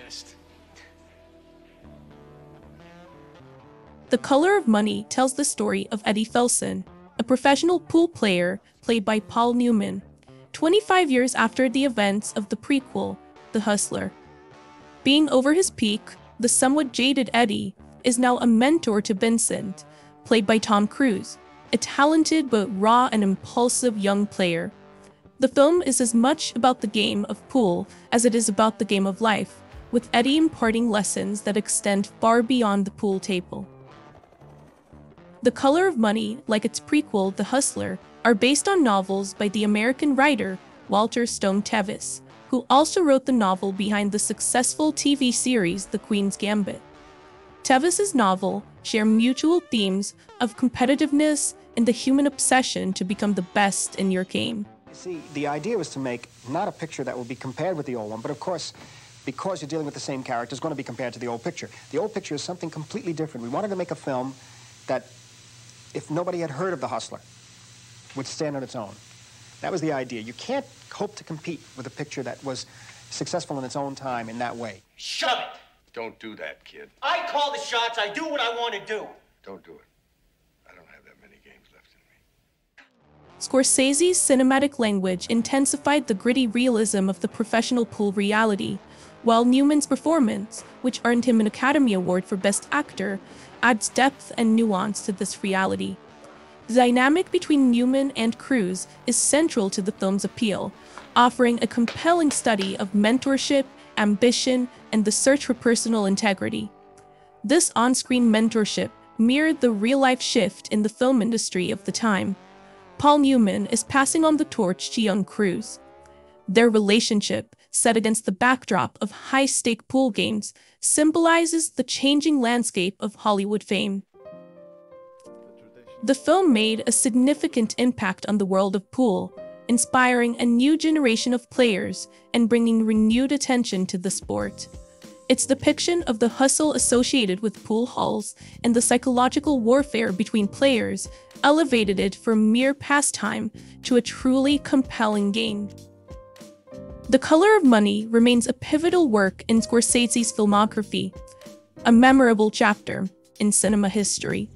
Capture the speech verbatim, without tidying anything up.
best. The Color of Money tells the story of Eddie Felson, a professional pool player played by Paul Newman, twenty-five years after the events of the prequel, The Hustler. Being over his peak, the somewhat jaded Eddie is now a mentor to Vincent, played by Tom Cruise, a talented but raw and impulsive young player. The film is as much about the game of pool as it is about the game of life, with Eddie imparting lessons that extend far beyond the pool table. The Color of Money, like its prequel, The Hustler, are based on novels by the American writer Walter Stone Tevis, who also wrote the novel behind the successful T V series The Queen's Gambit. Tevis's novel share mutual themes of competitiveness and the human obsession to become the best in your game. See, the idea was to make not a picture that will be compared with the old one, but of course, because you're dealing with the same character, it's going to be compared to the old picture. The old picture is something completely different. We wanted to make a film that, if nobody had heard of The Hustler, would stand on its own. That was the idea. You can't hope to compete with a picture that was successful in its own time in that way. Shove it! Don't do that, kid. I call the shots. I do what I want to do. Don't do it. I don't have that many games left in me. Scorsese's cinematic language intensified the gritty realism of the professional pool reality, while Newman's performance, which earned him an Academy Award for Best Actor, adds depth and nuance to this reality. The dynamic between Newman and Cruise is central to the film's appeal, offering a compelling study of mentorship, ambition, and the search for personal integrity. This on-screen mentorship mirrored the real-life shift in the film industry of the time. Paul Newman is passing on the torch to young Cruise. Their relationship, set against the backdrop of high-stake pool games, symbolizes the changing landscape of Hollywood fame. The film made a significant impact on the world of pool, inspiring a new generation of players and bringing renewed attention to the sport. Its depiction of the hustle associated with pool halls and the psychological warfare between players elevated it from mere pastime to a truly compelling game. The Color of Money remains a pivotal work in Scorsese's filmography, a memorable chapter in cinema history.